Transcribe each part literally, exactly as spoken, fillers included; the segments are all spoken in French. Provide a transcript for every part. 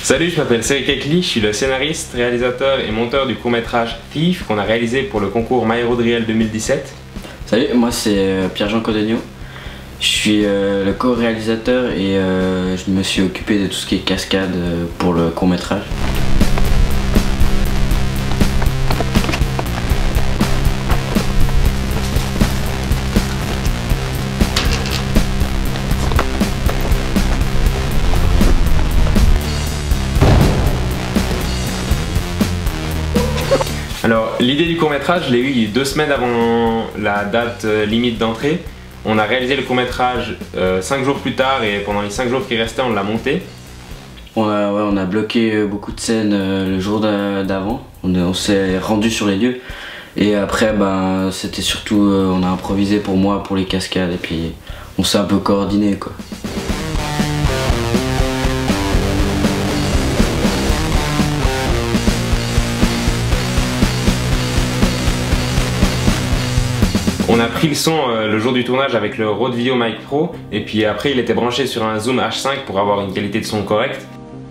Salut, je m'appelle Cédric Ekli, je suis le scénariste, réalisateur et monteur du court-métrage Thief qu'on a réalisé pour le concours My Hero Drill deux mille dix-sept. Salut, moi c'est Pierre-Jean Codegno. Je suis euh, le co-réalisateur et euh, je me suis occupé de tout ce qui est cascade euh, pour le court-métrage. Alors, l'idée du court-métrage, je l'ai eu deux semaines avant la date euh, limite d'entrée. On a réalisé le court-métrage euh, cinq jours plus tard et pendant les cinq jours qui restaient, on l'a monté. On a, ouais, on a bloqué beaucoup de scènes euh, le jour d'avant. On, on s'est rendu sur les lieux. Et après, ben, c'était surtout, euh, on a improvisé pour moi, pour les cascades. Et puis, on s'est un peu coordonné, quoi. On a pris le son euh, le jour du tournage avec le Rode VideoMic Pro et puis après il était branché sur un Zoom H cinq pour avoir une qualité de son correcte.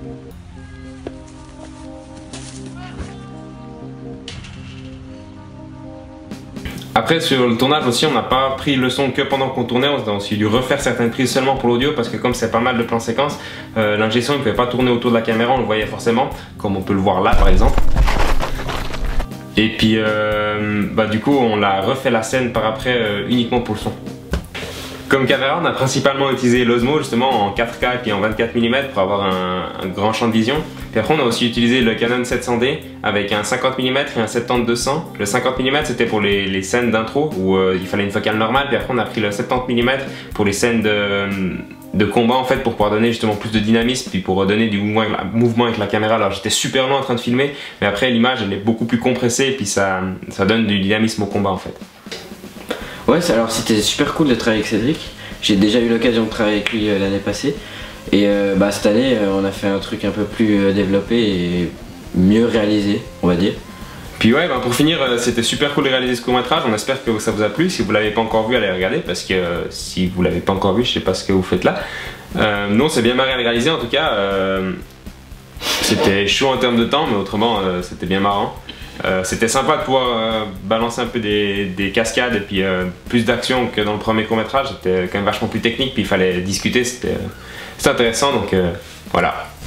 Après sur le tournage aussi on n'a pas pris le son que pendant qu'on tournait, on a aussi dû refaire certaines prises seulement pour l'audio parce que comme c'est pas mal de plans séquences, euh, l'ingé son ne pouvait pas tourner autour de la caméra, on le voyait forcément, comme on peut le voir là par exemple. Et puis euh, bah du coup on l'a refait la scène par après euh, uniquement pour le son. Comme caméra on a principalement utilisé l'Osmo justement en quatre K et puis en vingt-quatre millimètres pour avoir un, un grand champ de vision. Puis après on a aussi utilisé le Canon sept cents D avec un cinquante millimètres et un soixante-dix deux cents. Le cinquante millimètres c'était pour les, les scènes d'intro où euh, il fallait une focale normale. Puis après on a pris le soixante-dix millimètres pour les scènes de, de combat en fait pour pouvoir donner justement plus de dynamisme puis pour donner du mouvement avec la, mouvement avec la caméra. Alors j'étais super loin en train de filmer mais après l'image elle est beaucoup plus compressée et puis ça, ça donne du dynamisme au combat en fait. Ouais, alors c'était super cool de travailler avec Cédric. J'ai déjà eu l'occasion de travailler avec lui euh, l'année passée. Et euh, bah, cette année, euh, on a fait un truc un peu plus euh, développé et mieux réalisé, on va dire. Puis ouais, bah pour finir, euh, c'était super cool de réaliser ce court-métrage. On espère que ça vous a plu. Si vous l'avez pas encore vu, allez regarder parce que euh, si vous l'avez pas encore vu, je sais pas ce que vous faites là. Euh, nous, on s'est bien marré à le réaliser en tout cas. Euh, c'était chaud en termes de temps, mais autrement, euh, c'était bien marrant. Euh, c'était sympa de pouvoir euh, balancer un peu des, des cascades et puis euh, plus d'action que dans le premier court-métrage. C'était quand même vachement plus technique, puis il fallait discuter, c'était euh, intéressant, donc euh, voilà.